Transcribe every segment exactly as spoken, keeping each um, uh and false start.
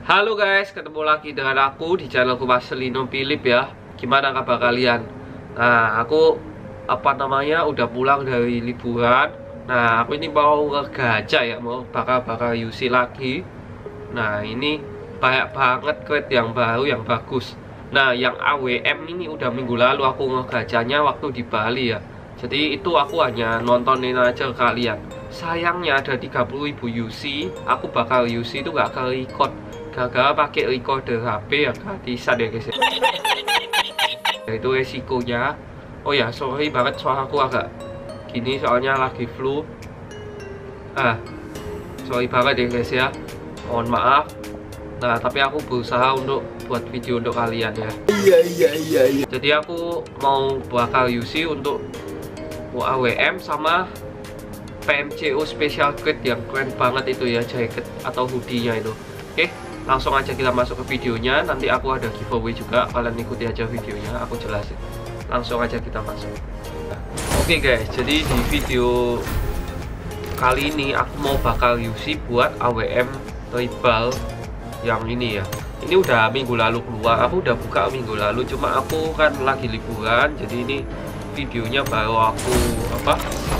Halo guys, ketemu lagi dengan aku di channelku Marcelino Philip ya. Gimana kabar kalian? Nah, aku apa namanya udah pulang dari liburan. Nah, aku ini mau ngegacha ya, mau bakar-bakar U C lagi. Nah, ini banyak banget crate yang baru, yang bagus. Nah, yang A W M ini udah minggu lalu aku ngegachanya waktu di Bali ya. Jadi itu aku hanya nontonin aja ke kalian. Sayangnya ada tiga puluh ribu U C, aku bakal U C itu gak ke-record. Gagal pakai recorder H P yang gratisan ya guys ya. Itu resikonya. Oh ya, sorry banget suaraku agak gini soalnya lagi flu. Ah, sorry banget ya guys ya. Mohon maaf. Nah, tapi aku berusaha untuk buat video untuk kalian ya. Iya iya iya iya. Jadi aku mau bakal U C untuk A W M sama P M C O special crate yang keren banget itu ya, jacket atau hoodie-nya itu. Oke, langsung aja kita masuk ke videonya. Nanti aku ada giveaway juga, kalian ikuti aja videonya, aku jelasin. Langsung aja kita masuk. Oke guys, jadi di video kali ini aku mau bakal U C buat A W M tribal yang ini ya. Ini udah minggu lalu keluar, aku udah buka minggu lalu, cuma aku kan lagi liburan, jadi ini videonya baru aku apa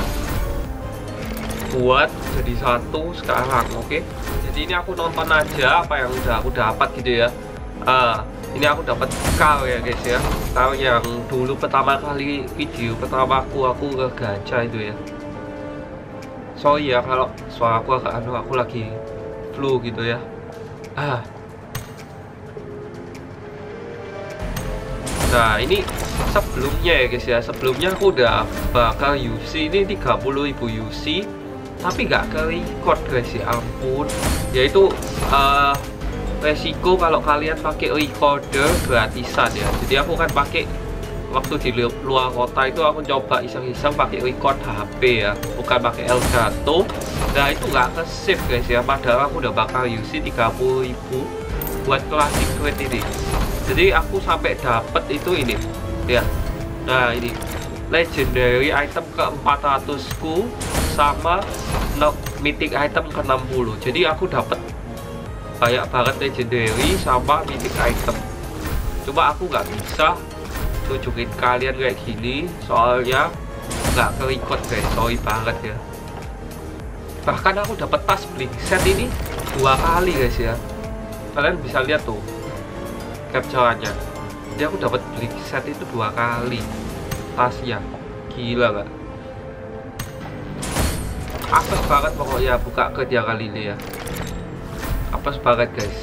buat jadi satu sekarang. Oke, jadi ini aku nonton aja apa yang udah aku dapat gitu ya. Ah, ini aku dapat kar ya guys ya, kar yang dulu pertama kali video pertama aku aku ngegacha itu ya. Sorry ya kalau suara aku agak anu, aku lagi flu gitu ya. Ah, nah ini sebelumnya ya guys ya, sebelumnya aku udah bakal U C ini tiga puluh ribu U C tapi nggak ke record guys ya, ampun. Yaitu uh, resiko kalau kalian pakai recorder gratisan ya. Jadi aku kan pakai waktu di luar kota itu aku coba iseng-iseng pakai record H P ya, bukan pakai Elgato. Nah itu nggak ke save guys ya, padahal aku udah bakal U C tiga puluh ribu buat classic crate ini. Jadi aku sampai dapet itu ini ya. Nah ini legendary item ke empat ratus ku sama no, mythic item ke enam puluh. Jadi aku dapet banyak banget legendary sama mythic item. Coba aku nggak bisa tunjukin kalian kayak gini soalnya nggak ke record guys, sorry banget ya. Bahkan aku dapat tas bling set ini dua kali guys ya. Kalian bisa lihat tuh capture-nya. Jadi aku dapat bling set itu dua kali tasnya, gila gak? Apes banget pokoknya buka ke dia kali ini ya. Apes banget guys.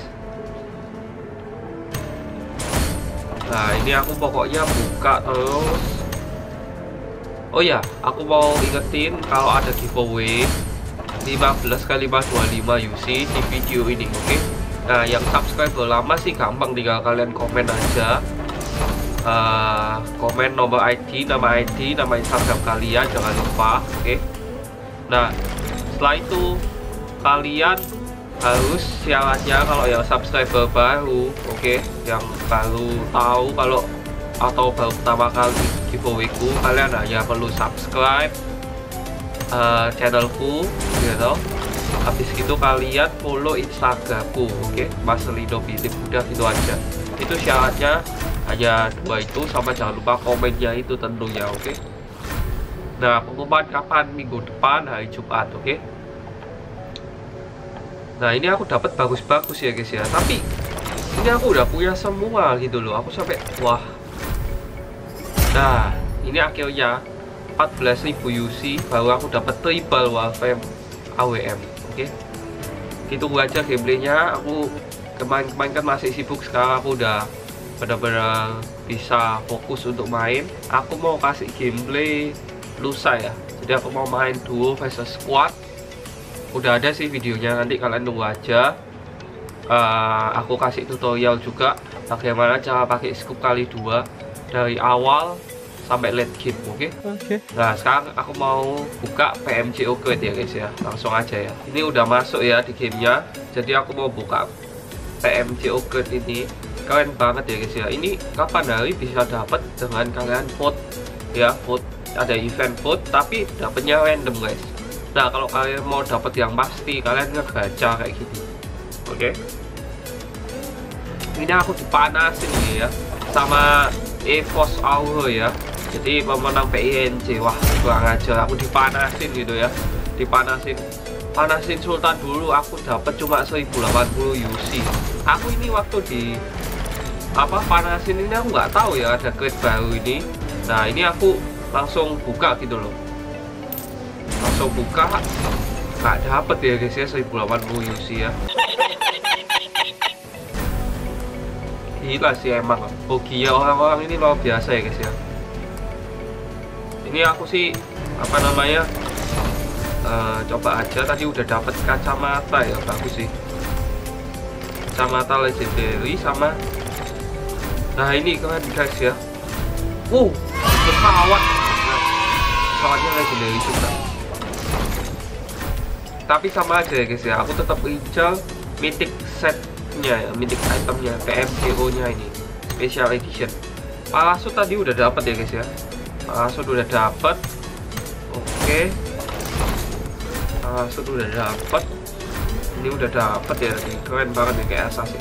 Nah ini aku pokoknya buka terus. Oh ya, aku mau ingetin kalau ada giveaway lima belas kali lima dua puluh lima U C di video ini, oke? Okay? Nah yang subscriber lama sih gampang, tinggal kalian komen aja. Uh, komen nomor I D, nama I D, nama Instagram kalian, jangan lupa, oke? Okay? Nah setelah itu kalian harus syaratnya kalau yang subscriber baru, oke, okay? Yang baru tahu kalau atau baru pertama kali giveawayku, kalian hanya perlu subscribe uh, channelku gitu. Habis itu kalian follow Instagramku, oke, okay? Marcelino Philip, udah gitu aja. Itu syaratnya hanya dua itu, sama jangan lupa komennya itu tentunya, oke? Okay? Nah pengumuman kapan? Minggu depan hari Jumat, oke? Okay? Nah ini aku dapat bagus-bagus ya guys ya, tapi ini aku udah punya semua gitu loh, aku sampai wah. Nah ini akhirnya empat belas ribu U C baru aku dapat tribal Warframe A W M, oke? Okay? Gitu aja gameplaynya. Aku kemarin-kemarin kan masih sibuk, sekarang aku udah benar-benar bisa fokus untuk main. Aku mau kasih gameplay lusa ya, jadi aku mau main duo versus squad. Udah ada sih videonya, nanti kalian tunggu aja. uh, Aku kasih tutorial juga bagaimana cara pakai scoop kali dua dari awal sampai late game, oke? Okay? Oke. Okay. Nah sekarang aku mau buka P M C O crate ya guys ya, langsung aja ya. Ini udah masuk ya di gamenya, jadi aku mau buka P M C O crate ini. Keren banget ya guys ya. Ini kapan hari bisa dapat dengan kalian vote ya, vote, ada event vote tapi dapatnya random guys. Nah kalau kalian mau dapat yang pasti, kalian ngegacha kayak gini, oke? Okay? Ini aku dipanasin nih ya sama EVOS Auro ya. Jadi pemenang P I N C. Wah, kurang ajar, aku dipanasin gitu ya. Dipanasin panasin Sultan dulu, aku dapat cuma seribu delapan puluh U C. Aku ini waktu di apa panasin ini aku nggak tahu ya ada crate baru ini. Nah, ini aku langsung buka gitu loh. Langsung buka, nggak dapet ya guys ya seribu delapan puluh U C ya. Gila sih emang, hoki ya orang-orang ini luar biasa ya guys ya. Ini aku sih apa namanya uh, coba aja, tadi udah dapat kacamata ya, bagus sih. Kacamata legendary sama, nah ini keren guys ya. Wow, pesawat, pesawatnya legendary juga. Tapi sama aja ya guys ya, aku tetap incar mythic setnya ya, mythic itemnya, P M C O nya ini special edition. Parasut tadi udah dapat ya guys ya, parasut udah dapat. Oke, parasut udah dapat, ini udah dapat ya, ini keren banget ya kayak assassin.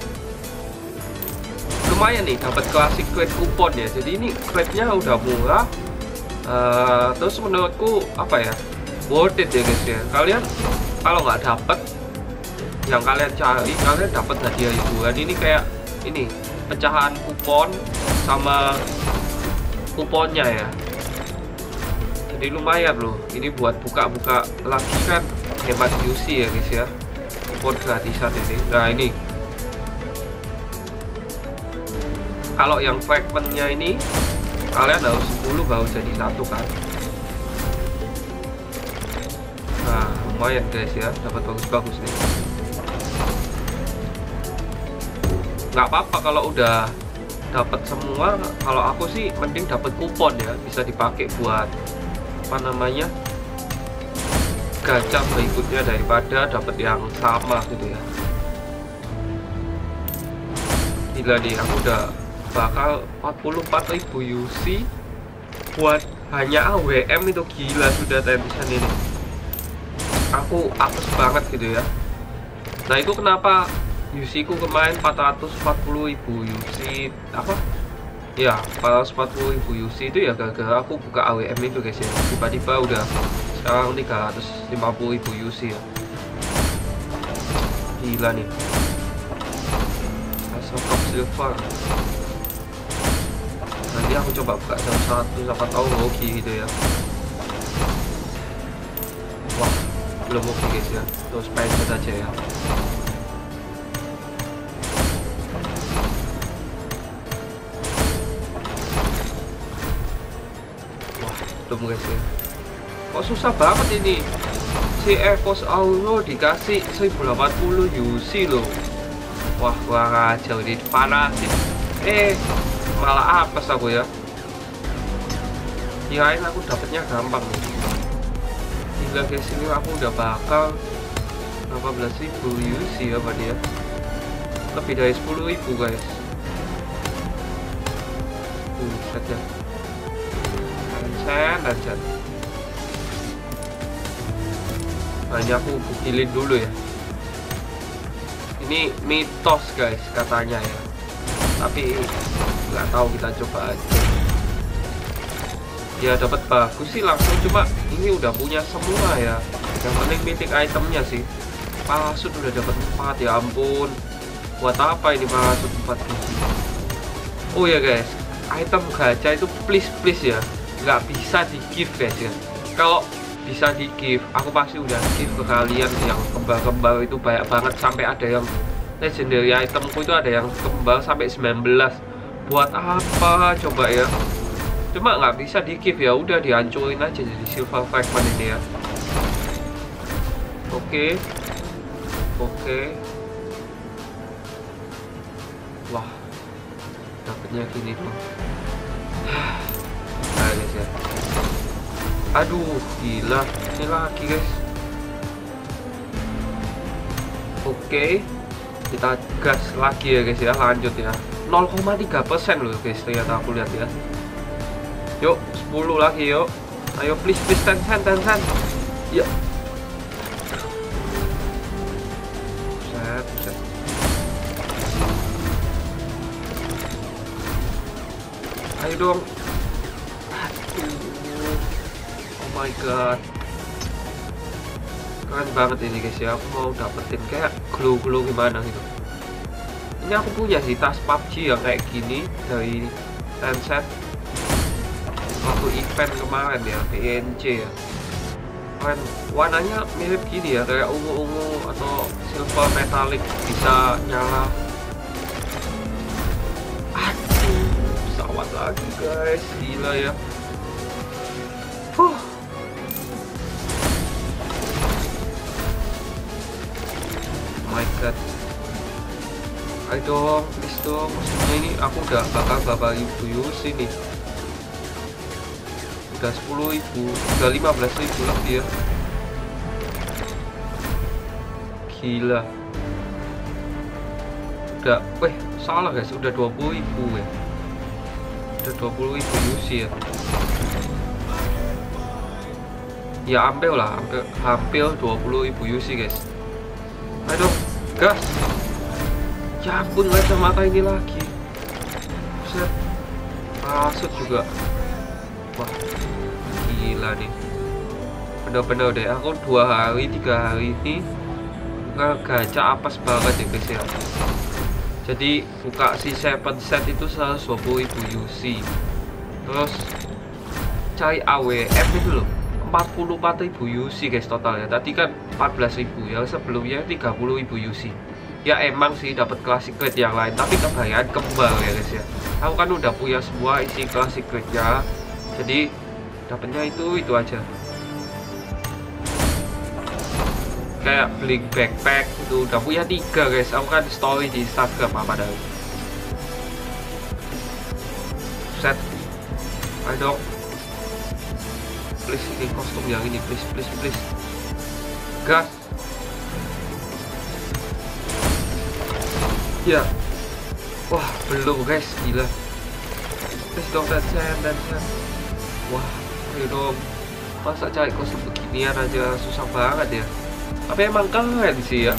Lumayan nih dapat klasik crate kupon ya, jadi ini crate-nya udah murah. Uh, terus menurutku apa ya, worth it ya guys ya. Kalian kalau nggak dapet yang kalian cari, kalian dapat hadiah hiburan. Ini kayak ini pecahan kupon sama kuponnya ya, jadi lumayan loh. Ini buat buka-buka lagi kan, hemat U C ya guys ya, kupon gratisan ini. Nah ini kalau yang fragmentnya ini kalian harus sepuluh baru jadi satu kan. Nah lumayan guys ya, dapat bagus-bagus nih. Nggak apa-apa kalau udah dapat semua. Kalau aku sih mending dapat kupon ya, bisa dipakai buat apa namanya gacor berikutnya daripada dapat yang sama gitu ya. Gila nih, aku udah bakal empat puluh empat ribu U C buat hanya A W M, itu gila sudah tension ini. Aku apes banget gitu ya. Nah itu kenapa U C ku kemarin empat ratus empat puluh ribu U C apa ya, empat ratus empat puluh ribu U C itu ya gara-gara aku buka A W M itu guys ya. Tiba-tiba udah sekarang tiga ratus lima puluh ribu U C ya. Gila nih, Asok Silver. Nanti aku coba buka satu-satu, siapa tahu hoki gitu ya. Wah, belum hoki guys ya, terus pengen aja ya. Wah, belum guys ya. Kok susah banget ini. Si EVOS Auro dikasih seribu delapan puluh U C loh. Wah, kurang ajar ini, panasin. Eh, malah apes aku ya. Kirain aku dapetnya gampang nih. Hingga guys, ini aku udah bakal delapan belas ribu U C ya pak dia. Lebih dari sepuluh ribu guys. Tuh, saja. Dansan, dansan. Nah, ini aku bukilin dulu ya. Ini mitos guys katanya ya. Tapi nggak tahu, kita coba aja. Ya dapat bagus sih langsung, cuma ini udah punya semua ya. Yang penting mythic itemnya sih. Parasut udah dapat empat, ya ampun. Buat apa ini parasut empat biji? Oh ya guys, item gacha itu please please ya, nggak bisa di give guys ya. Kalau bisa di give, aku pasti udah give ke kalian. Yang kembar-kembar itu banyak banget, sampai ada yang legendary itemku itu ada yang kembar sampai sembilan belas. Buat apa coba ya? Cuma nggak bisa di give, ya udah dihancurin aja jadi silver fragment ini ya. Oke, oke. Wah, dapetnya gini tuh. Nah guys ya. Aduh, gila, ini lagi guys. Oke, kita gas lagi ya guys ya, lanjut ya. nol koma tiga persen loh guys, ternyata aku lihat ya. Yuk, sepuluh lagi yuk. Ayo please please, Tencent, Tencent. Yuk. Set, set. Ayo dong. Aduh. Oh my god. Keren banget ini guys ya. Aku mau dapetin kayak glow-glow gimana gitu. Ini aku punya sih tas P U B G yang kayak gini dari Tencent waktu event kemarin ya, P N C ya. Keren, warnanya mirip gini ya, kayak ungu-ungu atau silver metallic, bisa nyala. Aduh, pesawat lagi guys, gila ya. Huh. Oh my god. Ayo dong, please dong. Maksudnya ini aku udah bakal-bakal ibu sini. Udah sepuluh ribu, udah lima belas ribu lebih ya. Gila. Udah, weh, salah guys, udah dua puluh ribu ya. Udah dua puluh ribu U C ya. Ya hampir lah, hampir, hampir dua puluh ribu U C guys. Ayo dong, gas. Ya ampun, kacamata ini lagi. Buset. Parasut juga. Wah, gila nih. Bener-bener deh, aku dua hari, tiga hari ini gacha apes banget ya guys ya. Jadi buka si tujuh set itu seratus dua puluh ribu U C. Terus cari A W M itu loh, empat puluh empat ribu U C guys total ya. Tadi kan empat belas ribu, yang sebelumnya tiga puluh ribu U C. Ya emang sih dapat classic grade yang lain, tapi kebayaan kembal ya guys ya. Aku kan udah punya semua isi classic grade-nya. Jadi dapatnya itu itu aja. Kayak bling backpack itu udah punya tiga guys. Aku kan story di Instagram apa dah. Set. Ayo dong. Please ini kostum yang ini, please please please. Gas. Ya. Wah, belum guys, gila. Please dong, dan sen dan sen. Wah, ayo dong. Masa cari kostum beginian aja susah banget ya. Tapi emang keren sih ya.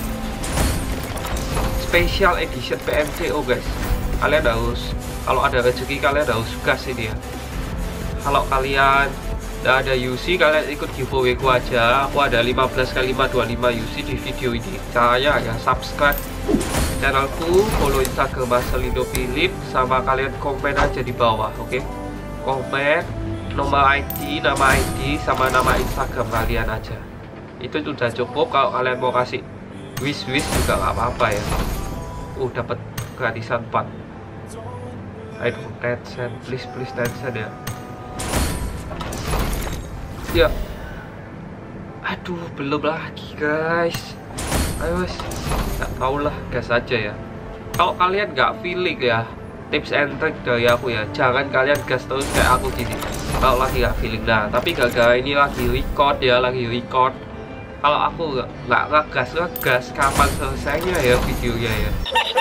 Special edition P M C O guys. Kalian harus, kalau ada rezeki kalian harus gas ini ya. Kalau kalian nggak ada U C, kalian ikut giveaway ku aja. Aku ada lima belas kali lima dua puluh lima U C di video ini. Caranya ya subscribe channelku, follow Instagram Marcelino Philip, sama kalian komen aja di bawah, oke? Okay? Komen nomor I D, nama I D, sama nama Instagram kalian aja. Itu sudah cukup. Kalau kalian mau kasih wish-wish juga nggak apa-apa ya. Uh, dapat gratisan empat. Ayo Tencent, please please Tencent ya. Ya. Aduh, belum lagi guys. Ayo wes, nggak tau lah, gas aja ya. Kalau kalian nggak feeling ya, tips and trick dari aku ya, jangan kalian gas terus kayak aku gini. Kalau lagi nggak feeling, nah tapi gara-gara ini lagi record ya, lagi record. Kalau aku nggak ngegas ngegas, kapan selesainya ya videonya ya?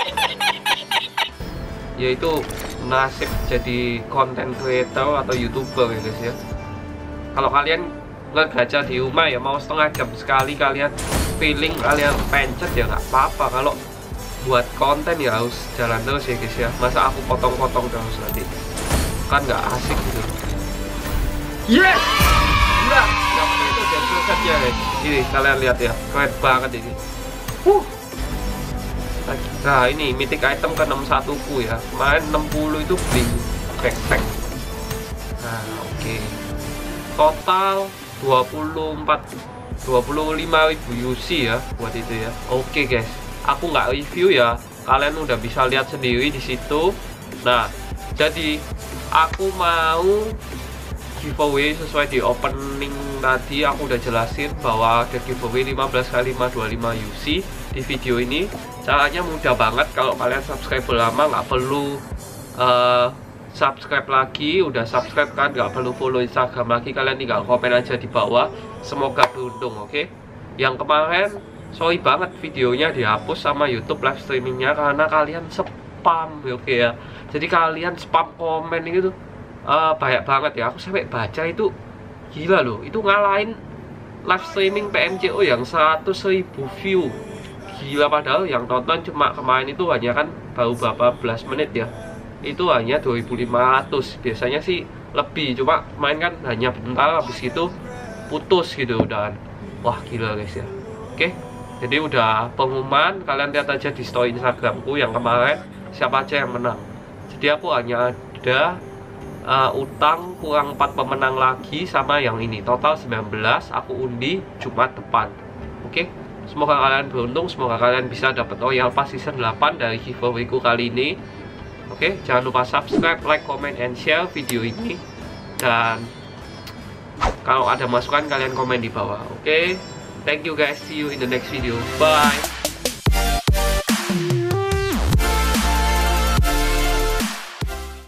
Yaitu nasib jadi content creator atau youtuber ya guys ya. Kalau kalian ngegacha di rumah ya, mau setengah jam sekali kalian feeling kalian pencet ya nggak apa-apa. Kalau buat konten ya harus jalan terus ya guys ya. Masa aku potong-potong terus nanti kan nggak asik gitu. Yes, nah sampai itu udah selesai ya guys. Ini kalian lihat ya, keren banget ini. Huh. Nah ini mythic item ke enam puluh satu ku ya. Kemarin enam puluh itu bling backpack. Nah oke, okay. Total dua puluh empat dua puluh lima ribu U C ya buat itu ya. Oke guys, aku nggak review ya, kalian udah bisa lihat sendiri di situ. Nah, jadi aku mau giveaway sesuai di opening tadi. Aku udah jelasin bahwa ada giveaway lima belas kali lima dua puluh lima U C di video ini. Caranya mudah banget. Kalau kalian subscribe lama nggak perlu uh, subscribe lagi, udah subscribe kan nggak perlu follow Instagram lagi, kalian tinggal komen aja di bawah, semoga beruntung. Oke, okay? Yang kemarin sorry banget videonya dihapus sama YouTube live streamingnya karena kalian spam, oke okay ya. Jadi kalian spam komen itu uh, banyak banget ya, aku sampai baca itu gila loh, itu ngalahin live streaming P M C O yang seratus ribu view. Gila, padahal yang tonton cuma kemarin itu hanya kan baru beberapa belas menit ya. itu hanya dua ribu lima ratus. Biasanya sih lebih, cuma main kan hanya bentar, habis itu putus gitu. Dan wah gila guys ya. Oke, jadi udah pengumuman, kalian lihat aja di story Instagramku yang kemarin siapa aja yang menang. Jadi aku hanya ada uh, utang kurang empat pemenang lagi sama yang ini, total sembilan belas. Aku undi Jumat depan. Oke, semoga kalian beruntung, semoga kalian bisa dapat Royal Pass season delapan dari giveaway-ku kali ini. Oke, jangan lupa subscribe, like, comment, and share video ini. Dan kalau ada masukan kalian komen di bawah. Oke, thank you guys, see you in the next video, bye.